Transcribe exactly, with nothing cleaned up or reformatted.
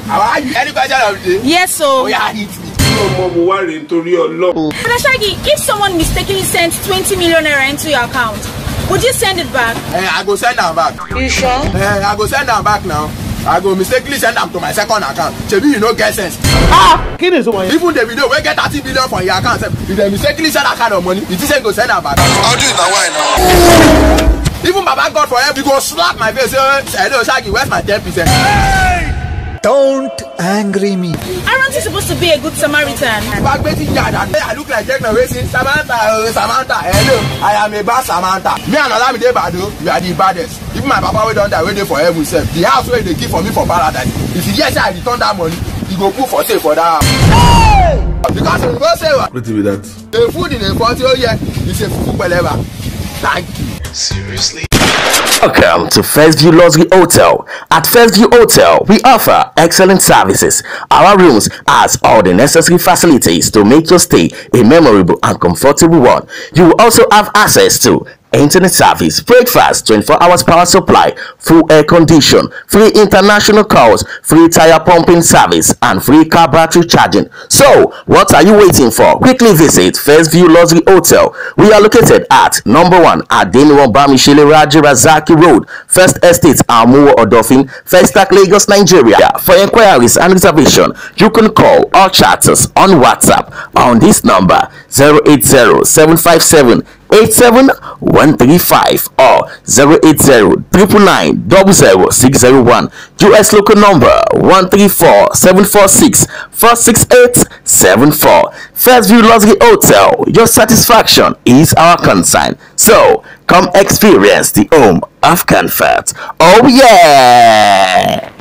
How are you? Any question of the day? Yes, so. Oh, yeah, hit me. Brother Shaggy, if someone mistakenly sent twenty million naira into your account, would you send it back? Eh, I go send them back. You sure? Eh, I go send them back now. I go mistakenly send them to my second account. Shebi, you no get sense. Ah! Even the video wey get thirty billion for your account, if they mistakenly send that kind of money, you think say go send them back? I'll do it now. Why now? Even Baba God for help, you go slap my face. Say, hello, Shaggy, where's my ten percent? Don't angry me. Aren't you supposed to be a good Samaritan? I look like Jack Racing. Samantha, uh, Samantha, hello. I am a bad Samantha. Me and Olami dey bad, we are the baddest. Even my papa wey don die, wey dey for heaven sef. The house wey they give for me for paradise. If you hear say I return that money, you go put for sale for that house. Hey! Because you go say what? What be that? The food in the forty oh yeah, it's a fufu beleva. Thank you. Seriously? Welcome to First View Luxury Hotel. At First View Hotel, we offer excellent services. Our rooms has all the necessary facilities to make your stay a memorable and comfortable one. You will also have access to internet service, breakfast, twenty-four hours power supply, full air condition, free international calls, free tire pumping service, and free car battery charging. So, what are you waiting for? Quickly visit First View Luxury Hotel. We are located at number one Adeniran Bamishele Raji Razaki Road, First Estate, Amuwo Odofin, Festac, Lagos, Nigeria. For inquiries and reservation, you can call or chat us on WhatsApp on this number zero eight zero seven five seven eight seven one three five or zero eight zero nine nine zero zero six zero one. U S local number one three four seven four six four six eight seven four. First View Luxury Hotel, your satisfaction is our concern. So come experience the home of comfort. Oh yeah!